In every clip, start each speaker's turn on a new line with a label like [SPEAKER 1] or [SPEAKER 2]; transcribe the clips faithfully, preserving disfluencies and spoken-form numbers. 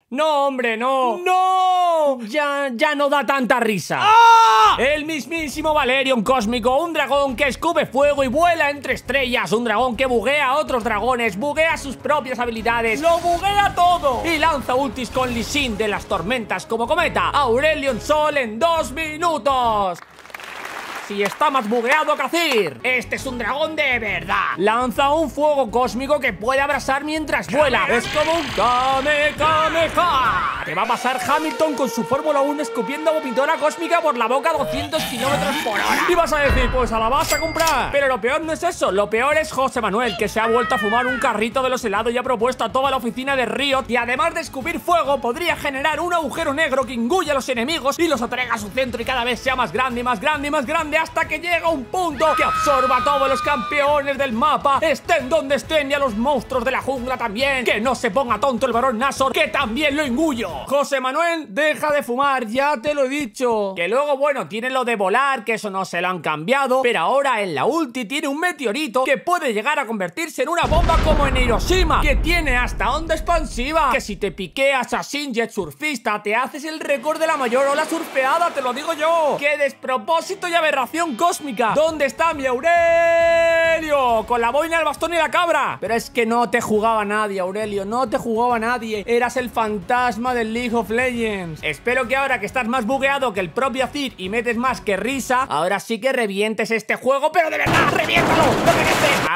[SPEAKER 1] No, hombre, no.
[SPEAKER 2] ¡No!
[SPEAKER 1] Ya, ya no da tanta risa.
[SPEAKER 2] ¡Ah!
[SPEAKER 1] El mismísimo Valerion Cósmico, un dragón que escupe fuego y vuela entre estrellas, un dragón que buguea a otros dragones, buguea sus propias habilidades,
[SPEAKER 2] ¡Lo buguea todo!
[SPEAKER 1] y lanza ultis con Lee Sin de las tormentas como cometa. Aurelion Sol en dos minutos. Si está más bugueado que Azir. Este es un dragón de verdad. Lanza un fuego cósmico que puede abrasar mientras vuela. Es como un Kame Kame Ka. Te va a pasar Hamilton con su Fórmula uno escupiendo vomitora cósmica por la boca a doscientos kilómetros por hora. Y vas a decir, pues a la vas a comprar. Pero lo peor no es eso. Lo peor es José Manuel, que se ha vuelto a fumar un carrito de los helados y ha propuesto a toda la oficina de Riot. Y además de escupir fuego, podría generar un agujero negro que engulle a los enemigos y los atraiga a su centro y cada vez sea más grande y más grande y más grande, hasta que llega un punto que absorba a todos los campeones del mapa, estén donde estén, y a los monstruos de la jungla también. Que no se ponga tonto el varón Nashor, que también lo engullo. José Manuel, deja de fumar, ya te lo he dicho. Que luego, bueno, tiene lo de volar, que eso no se lo han cambiado, pero ahora en la ulti tiene un meteorito que puede llegar a convertirse en una bomba como en Hiroshima, que tiene hasta onda expansiva, que si te piqueas a Shinjet surfista te haces el récord de la mayor ola surfeada, te lo digo yo. ¡Qué despropósito y aberración cósmica! ¿Dónde está mi Aurelio? Con la boina, el bastón y la cabra. Pero es que no te jugaba nadie, Aurelio, no te jugaba nadie. Eras el fantasma del League of Legends. Espero que ahora que estás más bugueado que el propio Azir y metes más que risa, ahora sí que revientes este juego, pero de verdad, reviéntalo. ¡Lo mereces!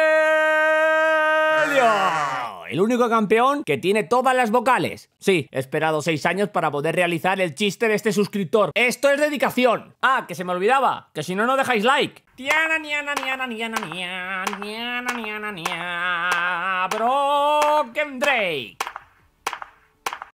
[SPEAKER 1] ¡Aurelio! El único campeón que tiene todas las vocales. Sí, he esperado seis años para poder realizar el chiste de este suscriptor. Esto es dedicación. Ah, que se me olvidaba, que si no, no dejáis like. Tiana, niana, niana, niana, niana, niana, niana, niana, Broken Drake.